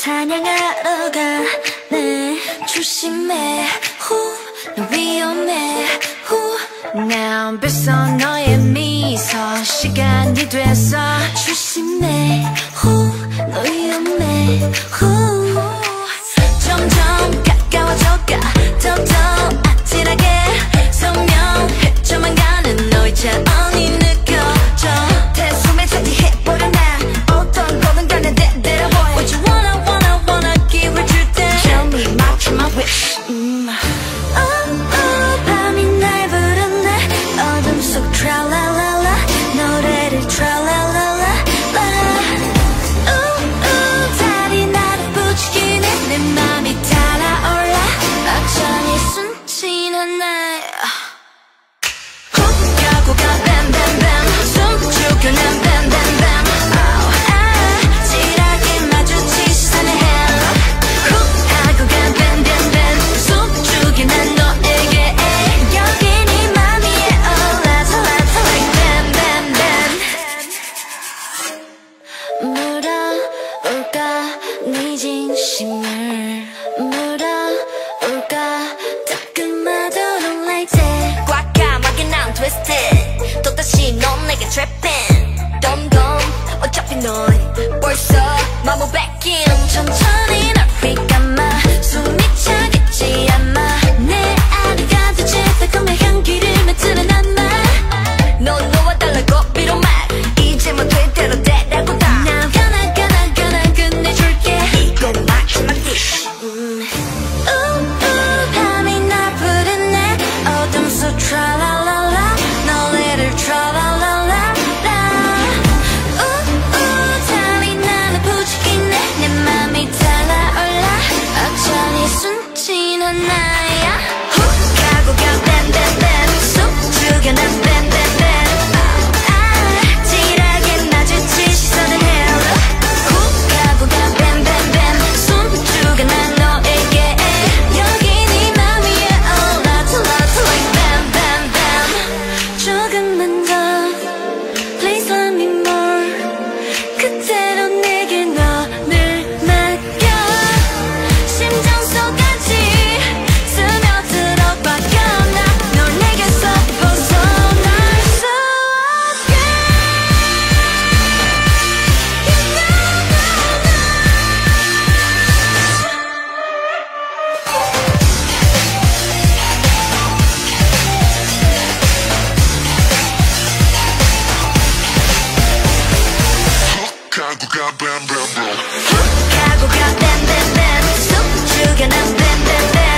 사냥하러 가네. 조심해, 너 위험해. 난 벌써 너의 미소 시간이 됐어. 조심해, 너 위험해. 점점 가까워져가 더더 아찔하게 선명해져만 가는 너의 차원이 느껴져. 대숨에 차지해버려 난 어떤 거든 간에 대대로 보여. What you wanna 기회 줄 때 Tell me match my wish. 밤이 날 부르네. 어둠 속 트랄랄랄라 노래를 트랄랄랄라. 달이 나를 부추기네. 내 맘이 달아올라 악천이 순진한 날. 훅 가고 가 뱀뱀뱀 숨죽여 난 뱀뱀뱀. 지라게 마주치 시선의 hello. 훅 하고 가 뱀뱀뱀 숨죽여 난 너에게. 여기 네 맘 위에 올라서 like 뱀뱀뱀. 물어볼까 네 진심을. 물어볼까 따끔하도록 like that. 과감하게 난 twisted. 또다시 넌 내게 trapping. 덤덤 어차피 넌 벌써 맘을 뺏긴. 천천히 널 휘감아 숨이 차겠지 아마. 내 안에 가득 달콤한 향기를 맡으는 한말. 넌 너와 달라 고비로 말. 이제 뭐 될 대로 되라고 다. 난 gonna 끝내줄게. 이건 마지막 dish. 밤이 날 부르네. 어둠 속 트랄랄랄라 노래를 트랄랄랄라. 달이 나를 부추기네. 내 맘이 달아올라 악천이 순진한 나야. 훅 가고 가 뱀뱀뱀 숨죽여 난 뱀뱀뱀. 지라게 마주치 시선은 hello. 훅 가고 가 뱀뱀뱀 숨죽여 난 너에게. 여기 네 맘 위에 올라서 like 뱀뱀뱀. 조금만 더 Please let me more. 그대로 내게 너를 맡겨. 심장 속까지 스며들어 박혀나. 널 내게서 벗어날 수 없게. 가고 가 뱀뱀뱀. 훅 가고 가 뱀뱀뱀 숨죽여 난 뱀뱀뱀.